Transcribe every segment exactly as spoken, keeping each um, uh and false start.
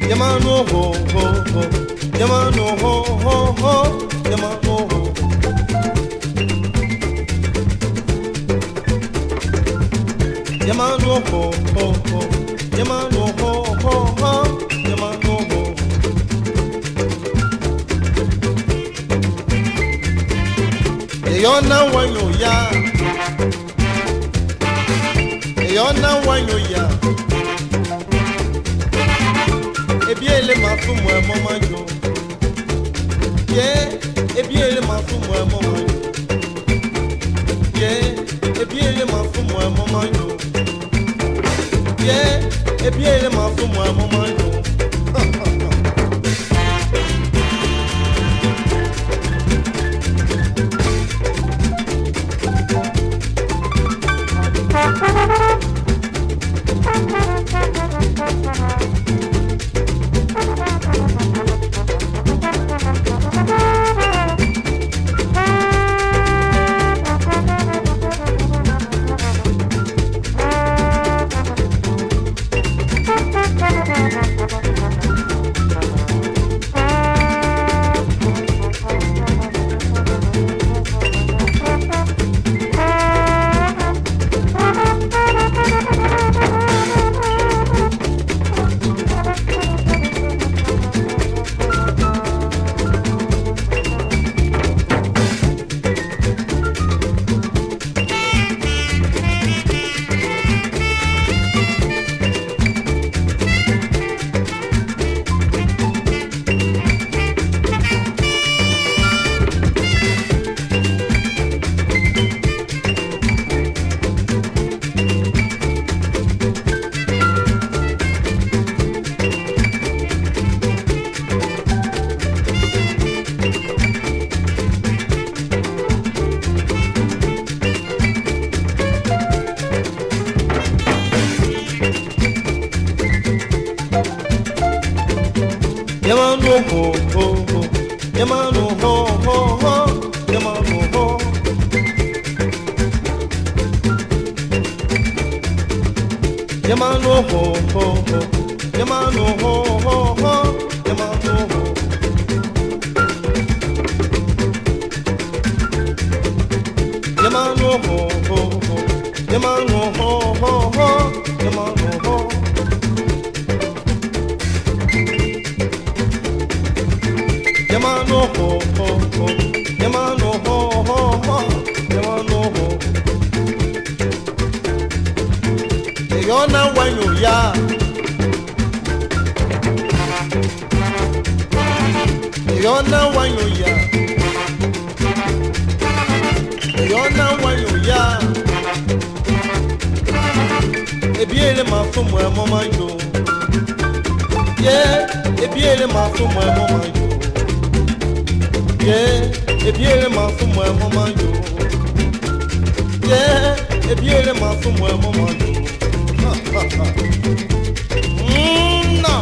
Yamano ho ho ho, Yamano ho ho ho, Yamano ho. Yamano ho ho ho, Yamano ho ho ho, Yamano ho. Yona wanyo ya, Yona wanyo ya. Ebiele mafumu e mama yo. Yeah, ebiele mafumu e mama yo. Yeah, ebiele mafumu e mama yo. Yeah, ebiele mafumu e mama yo. Yamano ho ho ho, Yamano ho ho ho, Yamano ho. Yamano ho ho ho, Yamano ho ho ho, Yamano ho. Yamano ho ho ho, Yamano ho ho ho, Yamano ho. Yamano ho ho ho, Yamano ho ho ho, Yamano ho. Yona wanyo ya, Yona wanyo ya, Yona wanyo ya. Ebiele mafumu e mama yo, yeah. Ebiele mafumu e mama yo. Yeah, ebiele mafumu e mama yo. Yeah, ebiele mafumu e mama yo. Ha ha ha. Mm, no.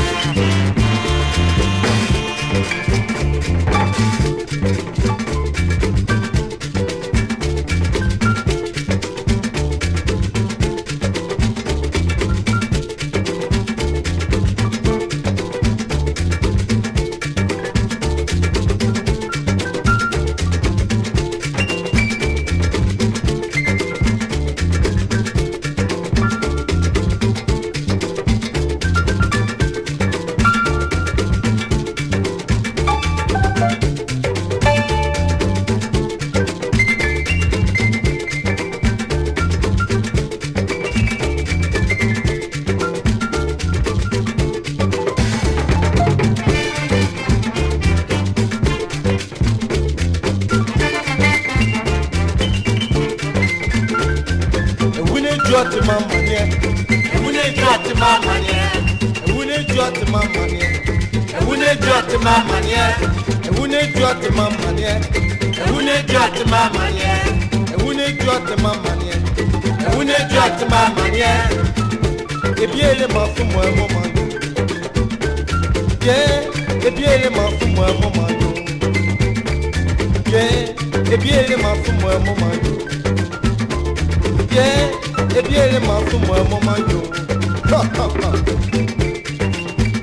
Jot mama ne, wune jot mama ne, wune jot mama ne, wune jot mama ne, wune jot mama ne, wune jot mama ne, wune jot mama ne, wune jot mama ne. Ebiele mafumu e mama yo, yeah. Ebiele mafumu e mama yo, yeah. Ebiele mafumu e mama yo, yeah. Ebiele mafumu e mama yo. Ha ha ha.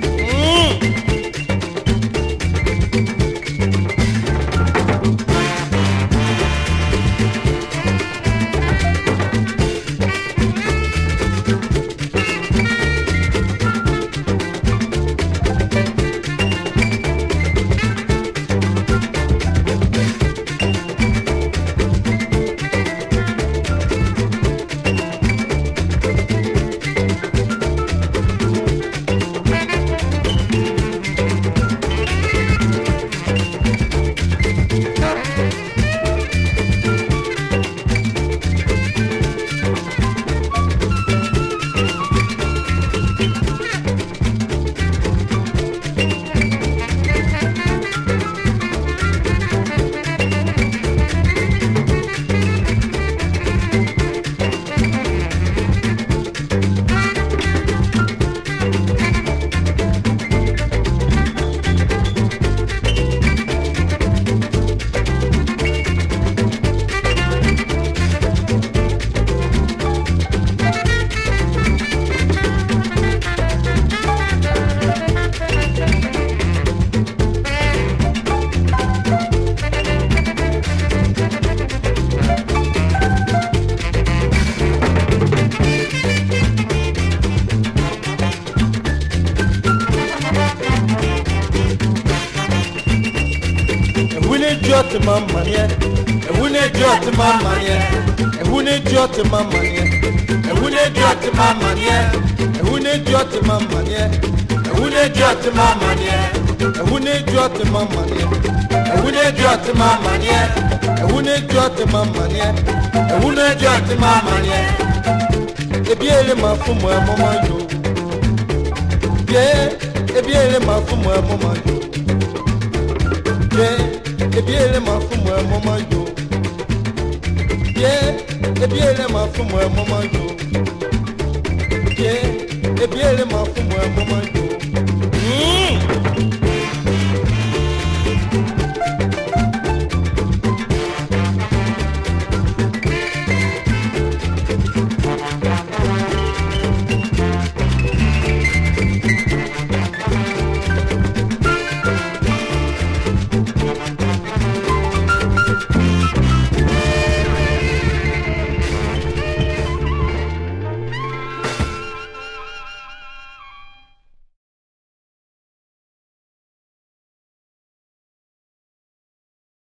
Jot my money, and when they jot my money, and when they jot my money, and when they jot my money, and when they jot my money, and when they jot my money, and when they jot my money, and when they jot my money, and when they jot my money, and when they jot my money, if you let my from where mama you, yeah, if you let my from where mama you, yeah. Ebiele ma fumu e mama yo. Yeah, ebiele ma fumu e mama yo. Yeah, ebiele ma fumu e mama yo. Mm.